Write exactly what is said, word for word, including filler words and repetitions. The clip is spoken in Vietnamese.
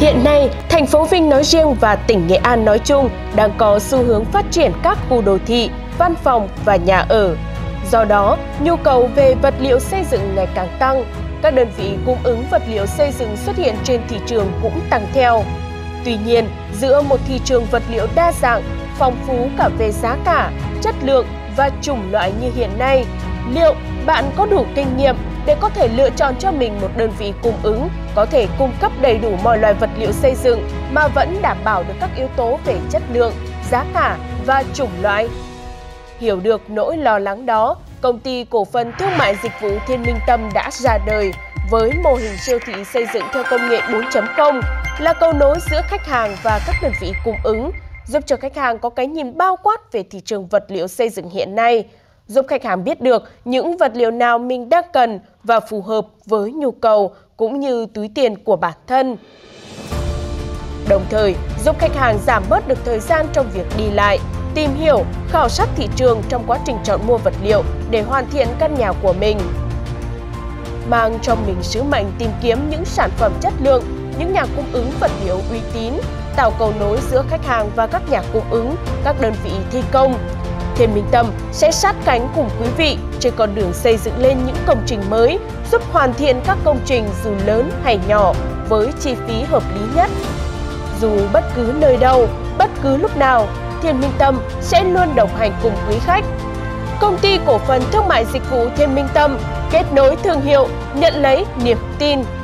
Hiện nay, thành phố Vinh nói riêng và tỉnh Nghệ An nói chung đang có xu hướng phát triển các khu đô thị, văn phòng và nhà ở. Do đó, nhu cầu về vật liệu xây dựng ngày càng tăng, các đơn vị cung ứng vật liệu xây dựng xuất hiện trên thị trường cũng tăng theo. Tuy nhiên, giữa một thị trường vật liệu đa dạng, phong phú cả về giá cả, chất lượng và chủng loại như hiện nay, liệu bạn có đủ kinh nghiệm để có thể lựa chọn cho mình một đơn vị cung ứng có thể cung cấp đầy đủ mọi loại vật liệu xây dựng mà vẫn đảm bảo được các yếu tố về chất lượng, giá cả và chủng loại? Hiểu được nỗi lo lắng đó, Công ty Cổ phần Thương mại Dịch vụ Thiên Minh Tâm đã ra đời với mô hình siêu thị xây dựng theo công nghệ bốn chấm không, là cầu nối giữa khách hàng và các đơn vị cung ứng, giúp cho khách hàng có cái nhìn bao quát về thị trường vật liệu xây dựng hiện nay, giúp khách hàng biết được những vật liệu nào mình đang cần và phù hợp với nhu cầu cũng như túi tiền của bản thân. Đồng thời, giúp khách hàng giảm bớt được thời gian trong việc đi lại, tìm hiểu, khảo sát thị trường trong quá trình chọn mua vật liệu để hoàn thiện căn nhà của mình. Mang trong mình sứ mệnh tìm kiếm những sản phẩm chất lượng, những nhà cung ứng vật liệu uy tín, tạo cầu nối giữa khách hàng và các nhà cung ứng, các đơn vị thi công. Thiên Minh Tâm sẽ sát cánh cùng quý vị trên con đường xây dựng lên những công trình mới, giúp hoàn thiện các công trình dù lớn hay nhỏ với chi phí hợp lý nhất. Dù bất cứ nơi đâu, bất cứ lúc nào, Thiên Minh Tâm sẽ luôn đồng hành cùng quý khách. Công ty Cổ phần Thương mại Dịch vụ Thiên Minh Tâm, kết nối thương hiệu, nhận lấy niềm tin.